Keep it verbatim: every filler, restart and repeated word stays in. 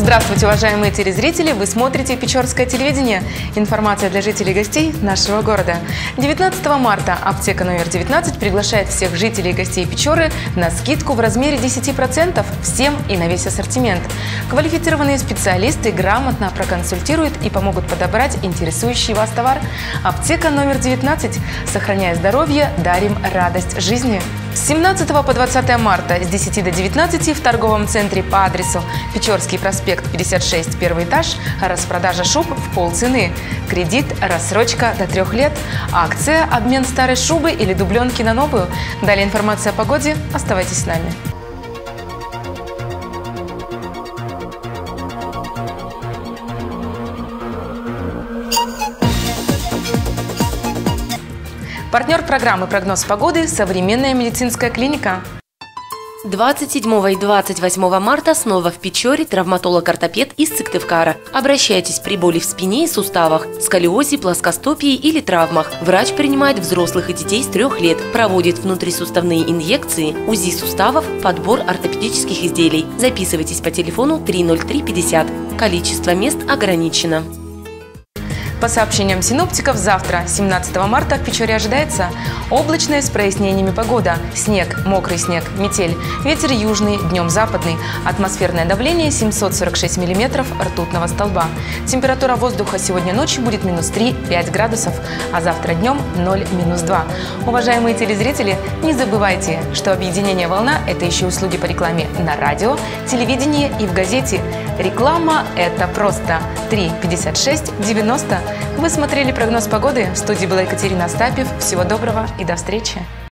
Здравствуйте, уважаемые телезрители! Вы смотрите Печорское телевидение. Информация для жителей и гостей нашего города. девятнадцатого марта аптека номер девятнадцать приглашает всех жителей и гостей Печоры на скидку в размере десяти процентов всем и на весь ассортимент. Квалифицированные специалисты грамотно проконсультируют и помогут подобрать интересующий вас товар. Аптека номер девятнадцать. Сохраняя здоровье, дарим радость жизни. С семнадцатого по двадцатое марта с десяти до девятнадцати в торговом центре по адресу Печорский проспект пятьдесят шесть, первый этаж, распродажа шуб в полцены. Кредит, рассрочка до трех лет. Акция «Обмен старой шубы или дубленки на новую». Далее информация о погоде. Оставайтесь с нами. Партнер программы «Прогноз погоды» – современная медицинская клиника. двадцать седьмого и двадцать восьмого марта снова в Печоре травматолог-ортопед из Сыктывкара. Обращайтесь при боли в спине и суставах, сколиозе, плоскостопии или травмах. Врач принимает взрослых и детей с трех лет, проводит внутрисуставные инъекции, УЗИ суставов, подбор ортопедических изделий. Записывайтесь по телефону три ноль три пятьдесят. Количество мест ограничено. По сообщениям синоптиков, завтра, семнадцатого марта, в Печоре ожидается облачная с прояснениями погода. Снег, мокрый снег, метель. Ветер южный, днем западный. Атмосферное давление семьсот сорок шесть миллиметров ртутного столба. Температура воздуха сегодня ночью будет минус три-пять градусов, а завтра днем ноль минус два. Уважаемые телезрители, не забывайте, что объединение «Волна» – это еще услуги по рекламе на радио, телевидении и в газете. Реклама – это просто. три пятьдесят шесть девяносто. Вы смотрели прогноз погоды. В студии была Екатерина Остапьев. Всего доброго и до встречи.